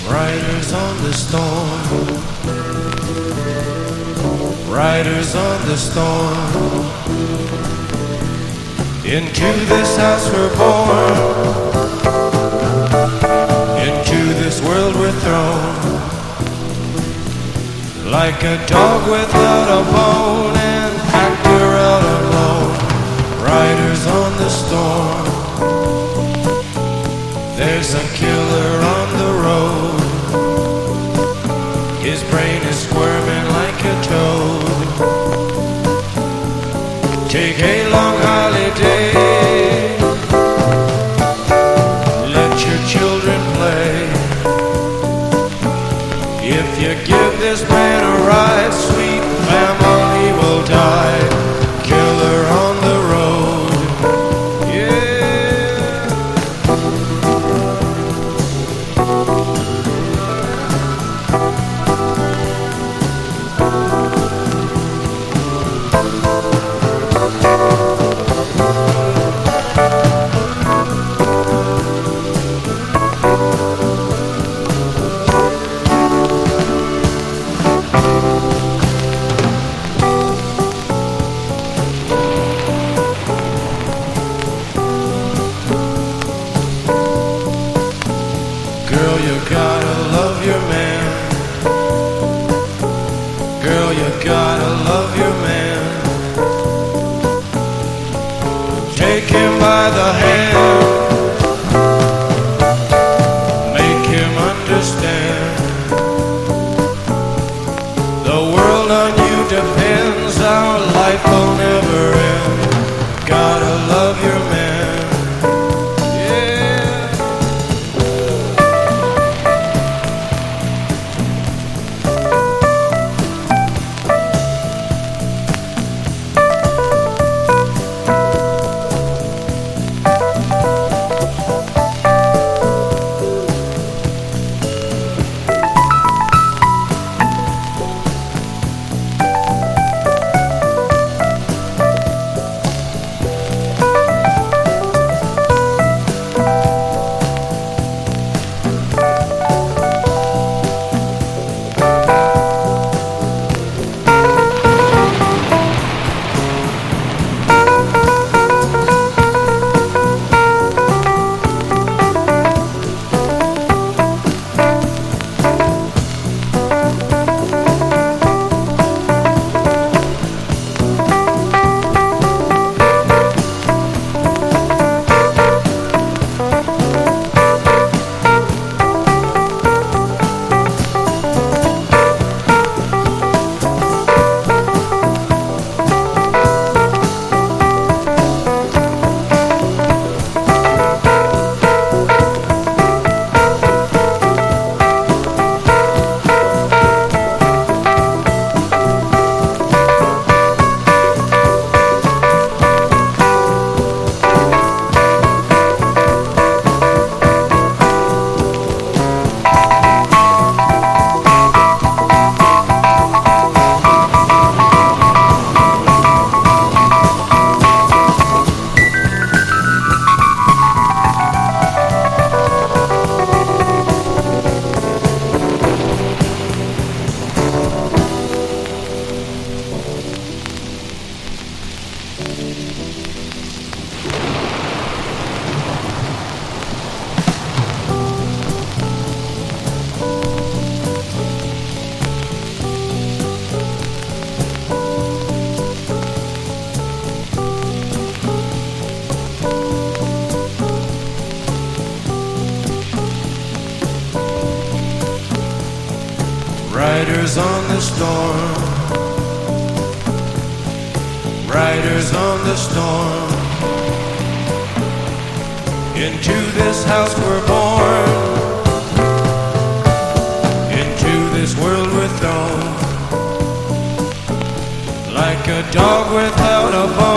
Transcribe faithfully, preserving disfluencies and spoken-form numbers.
Riders on the storm, riders on the storm. Into this house we're born, into this world we're thrown. Like a dog without a bone, an actor out alone. Riders on the storm. There's a killer on the road. His brain is squirming like a toad. Take a long holiday. Let your children play. If you give this man a ride, sweet family will die. Killer on the road. Girl, you gotta love your man. Girl, you gotta love your man. Take him by the hand. Make him understand. The world on you depends. Our life will never end. Gotta love your man. Riders on the storm, riders on the storm. Into this house we're born, into this world we're thrown. Like a dog without a bone.